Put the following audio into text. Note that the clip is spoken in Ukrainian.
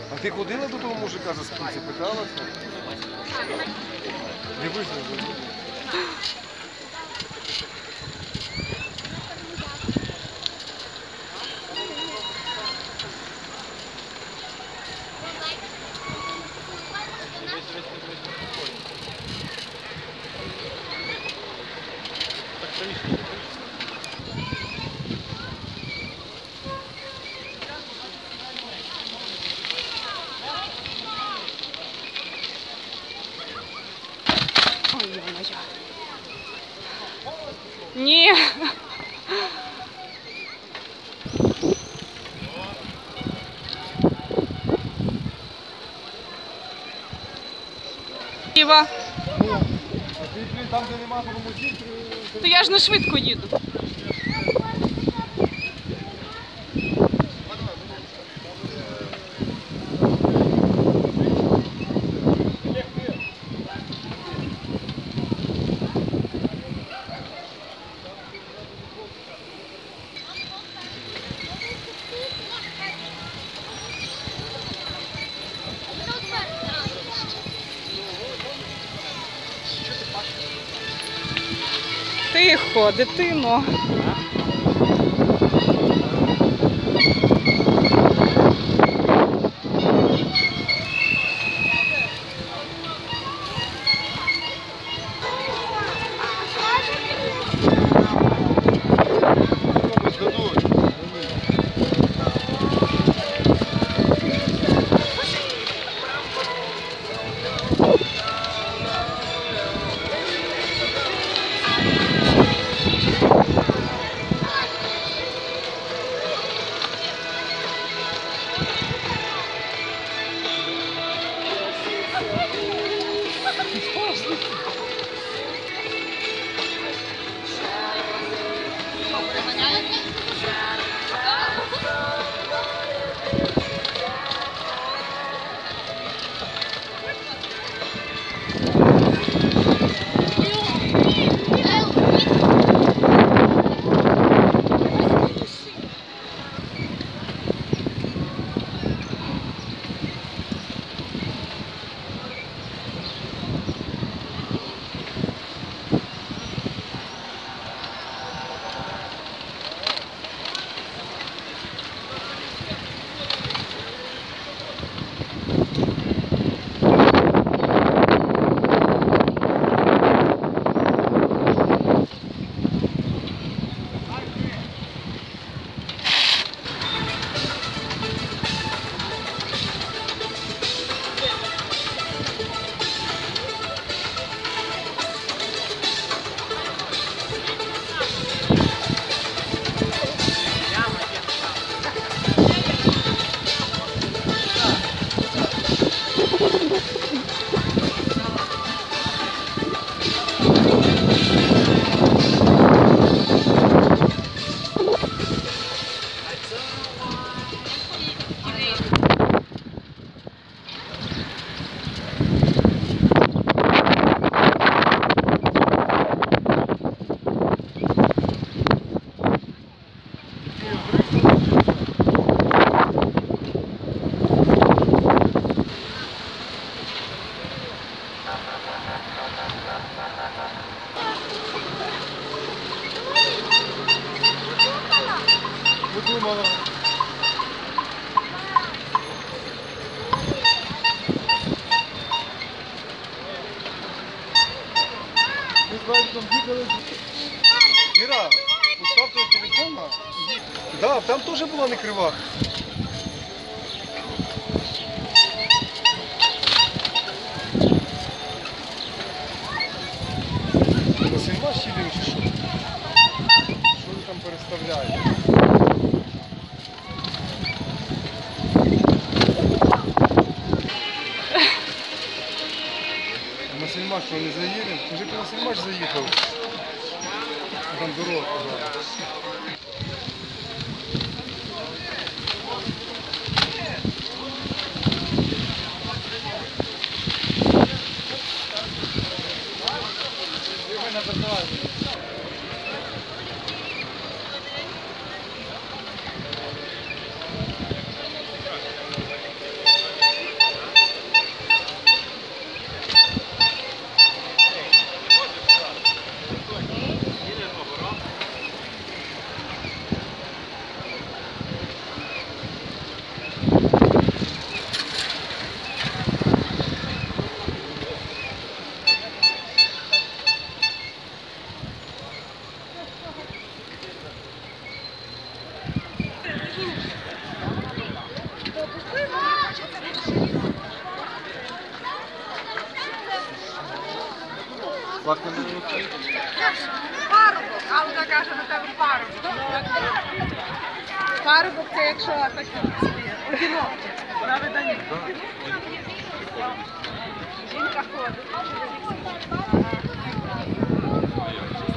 А ти ходила до того мужика за спинці, питалася? Не визнав. Ой, ё-моё. Ні. Іва. Там, де нема тормозів, То я ж не швидко їду. Тихо, дитино. Подумала. Ми з Вадиком їхали. Міра, постав твій телефон. Так, там теж була не крива. На сильмаш їдемо чи що? Що ви там переставляєте? На сильмаш що не заїдемо? Кажи, на сильмаш заїхав. Там дорога. Власне, не виходить. Парубок, а вона каже на тебе парубок. Парубок це якщо такі одинокі, на виданні. Жінка ходить.